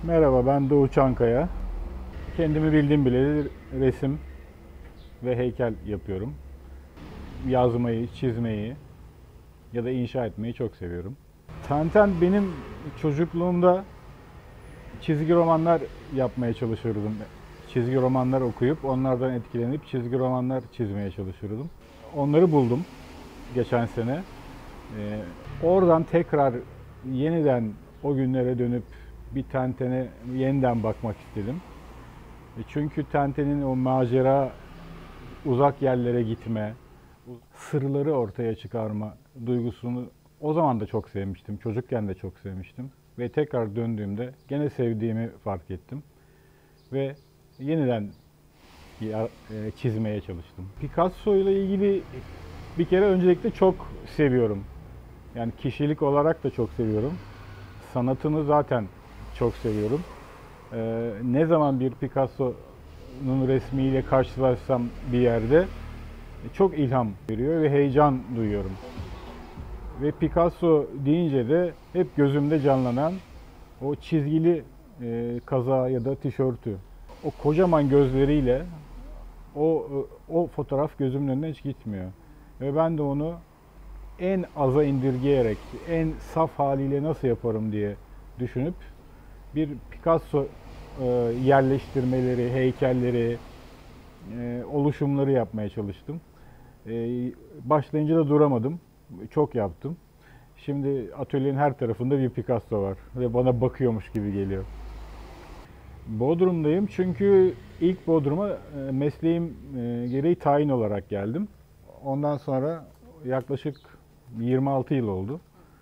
Merhaba, ben Doğu Çankaya. Kendimi bildim bileli resim ve heykel yapıyorum. Yazmayı, çizmeyi ya da inşa etmeyi çok seviyorum. Tintin benim çocukluğumda çizgi romanlar yapmaya çalışırdım. Çizgi romanlar okuyup onlardan etkilenip çizgi romanlar çizmeye çalışırdım. Onları buldum geçen sene. Oradan tekrar yeniden o günlere dönüp bir Tintin'e yeniden bakmak istedim. Çünkü Tintin'in o macera, uzak yerlere gitme, sırları ortaya çıkarma duygusunu o zaman da çok sevmiştim. Çocukken de çok sevmiştim. Ve tekrar döndüğümde gene sevdiğimi fark ettim. Ve yeniden çizmeye çalıştım. Picasso ile ilgili bir kere öncelikle çok seviyorum. Yani kişilik olarak da çok seviyorum. Sanatını zaten çok seviyorum. Ne zaman bir Picasso'nun resmiyle karşılaşsam bir yerde çok ilham veriyor ve heyecan duyuyorum. Ve Picasso deyince de hep gözümde canlanan o çizgili kazağı ya da tişörtü. O kocaman gözleriyle o fotoğraf gözümün önüne hiç gitmiyor. Ve ben de onu en aza indirgeyerek, en saf haliyle nasıl yaparım diye düşünüp bir Picasso yerleştirmeleri, heykelleri, oluşumları yapmaya çalıştım. Başlayınca da duramadım. Çok yaptım. Şimdi atölyenin her tarafında bir Picasso var ve bana bakıyormuş gibi geliyor. Bodrum'dayım çünkü ilk Bodrum'a mesleğim gereği tayin olarak geldim. Ondan sonra yaklaşık 26 yıl oldu.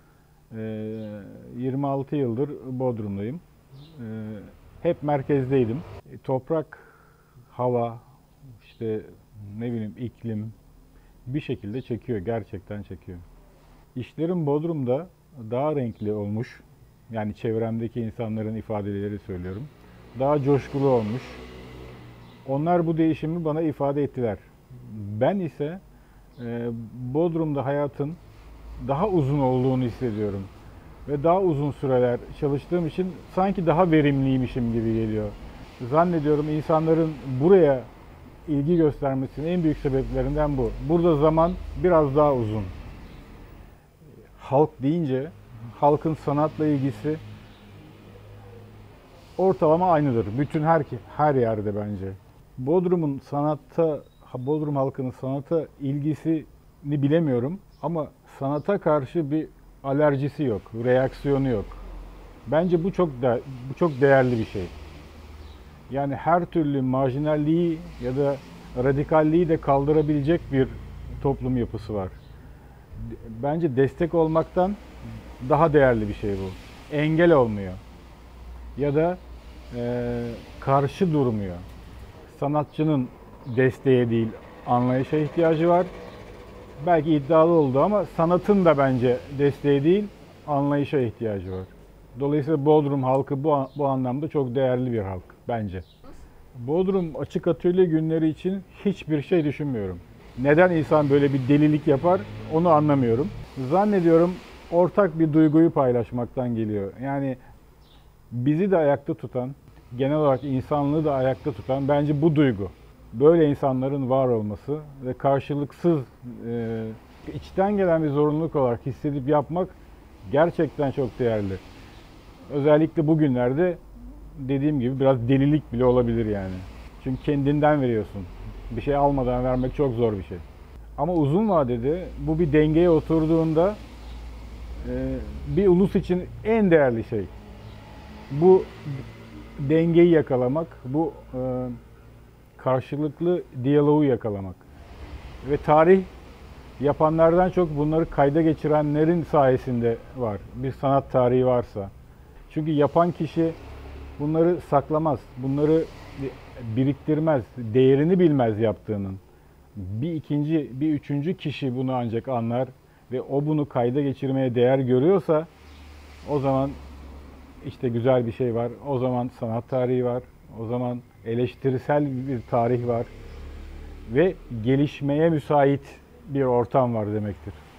26 yıldır Bodrum'dayım. Hep merkezdeydim. Toprak, hava, işte ne bileyim iklim bir şekilde çekiyor, gerçekten çekiyor. İşlerim Bodrum'da daha renkli olmuş. Yani çevremdeki insanların ifadeleri söylüyorum. Daha coşkulu olmuş. Onlar bu değişimi bana ifade ettiler. Ben ise Bodrum'da hayatın daha uzun olduğunu hissediyorum. Ve daha uzun süreler çalıştığım için sanki daha verimliymişim gibi geliyor. Zannediyorum insanların buraya ilgi göstermesinin en büyük sebeplerinden bu. Burada zaman biraz daha uzun. Halk deyince halkın sanatla ilgisi ortalama aynıdır. Bütün her yerde bence. Bodrum halkının sanata ilgisini bilemiyorum ama sanata karşı bir alerjisi yok, reaksiyonu yok. Bence bu çok değerli bir şey. Yani her türlü marjinalliği ya da radikalliği de kaldırabilecek bir toplum yapısı var. Bence destek olmaktan daha değerli bir şey bu. Engel olmuyor ya da karşı durmuyor. Sanatçının desteğe değil, anlayışa ihtiyacı var. Belki iddialı oldu ama sanatın da bence desteği değil, anlayışa ihtiyacı var. Dolayısıyla Bodrum halkı bu anlamda çok değerli bir halk bence. Bodrum açık atölye günleri için hiçbir şey düşünmüyorum. Neden insan böyle bir delilik yapar onu anlamıyorum. Zannediyorum ortak bir duyguyu paylaşmaktan geliyor. Yani bizi de ayakta tutan, genel olarak insanlığı da ayakta tutan bence bu duygu. Böyle insanların var olması ve karşılıksız, içten gelen bir zorunluluk olarak hissedip yapmak gerçekten çok değerli. Özellikle bugünlerde dediğim gibi biraz delilik bile olabilir yani. Çünkü kendinden veriyorsun. Bir şey almadan vermek çok zor bir şey. Ama uzun vadede bu bir dengeye oturduğunda bir ulus için en değerli şey. Bu dengeyi yakalamak, bu karşılıklı diyaloğu yakalamak. Ve tarih yapanlardan çok bunları kayda geçirenlerin sayesinde var. Bir sanat tarihi varsa. Çünkü yapan kişi bunları saklamaz, bunları biriktirmez, değerini bilmez yaptığının. Bir ikinci, bir üçüncü kişi bunu ancak anlar ve o bunu kayda geçirmeye değer görüyorsa o zaman işte güzel bir şey var, o zaman sanat tarihi var, o zaman eleştirisel bir tarih var ve gelişmeye müsait bir ortam var demektir.